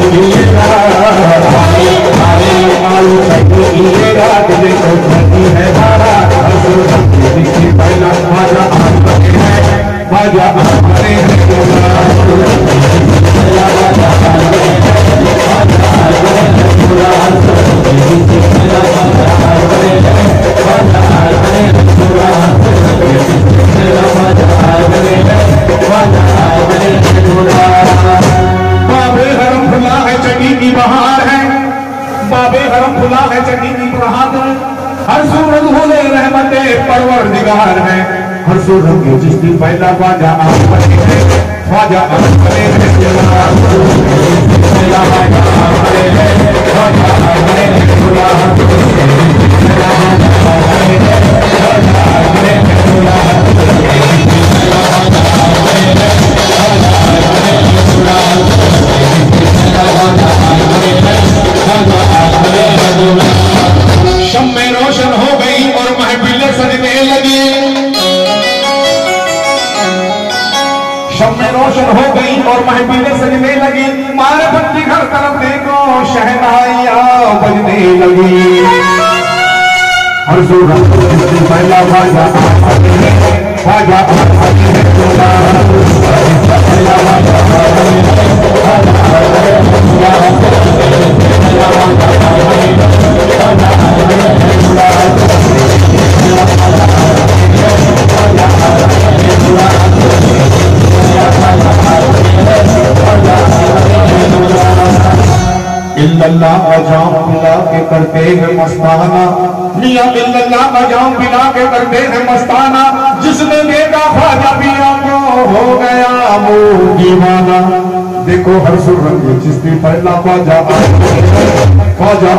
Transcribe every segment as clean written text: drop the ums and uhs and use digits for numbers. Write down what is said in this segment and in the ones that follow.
जिसकी पहला ख्वाजा आफरी है ख्वाजा आफरी है पहला ख्वाजा आफरी है ख्वाजा आफरी है खुदा शम्मे रोशन हो गई और महफिलें सजने लगी। शम्मे रोशन हो गई और महफिलें सजने लगी। मारफत की हर तरफ देखो शहनाइयां बजने लगी। हर सूरत जिसने पहला ख्वाजा ख्वाजा इल्लल्लाह अजाम पिला के करते हैं मस्ताना मियां इल्लल्लाह अजाम पिला के करते हैं मस्ताना। जिसने देखा ख्वाजा पिया को हो गया वो दीवाना। देखो हर सूरत जिसकी पहला ख्वाजा ख्वाजा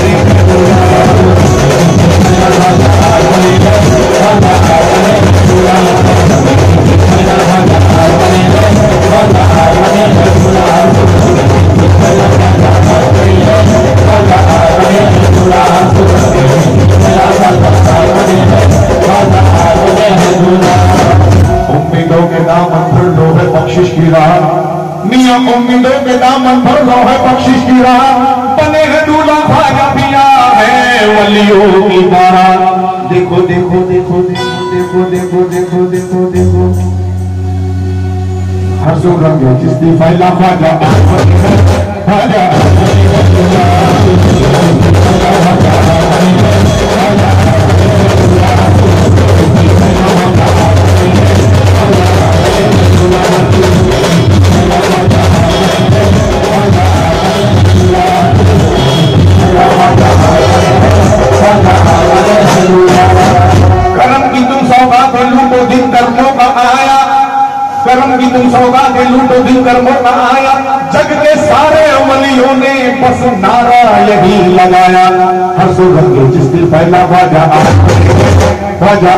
उम्मीदों के दामन भर लो है बख्शिश की राह। मियां उम्मीदों के दामन भर लो है बख्शिश की राह। बने हैं दूल्हा ख्वाजा पिया है वलियों की बारात। देखो देखो देखो देखो देखो देखो देखो देखो देखो हर सूरत जिसकी पहला ख्वाजा ख्वाजा करम की तुम सौगात लूटो दिन कर्मों का आया। करम की तुम सौगात लूटो दिन कर्मों का आया। जग के सारे वलियों ने बस नारा यही लगाया। हर सूरत जिसकी पहला ख्वाजा ख्वाजा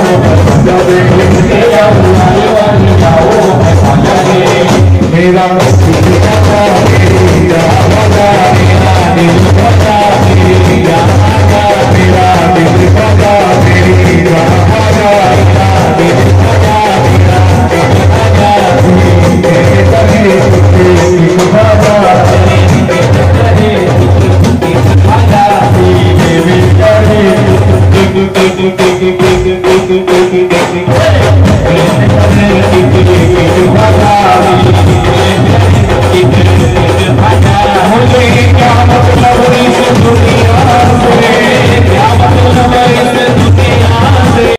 मेरा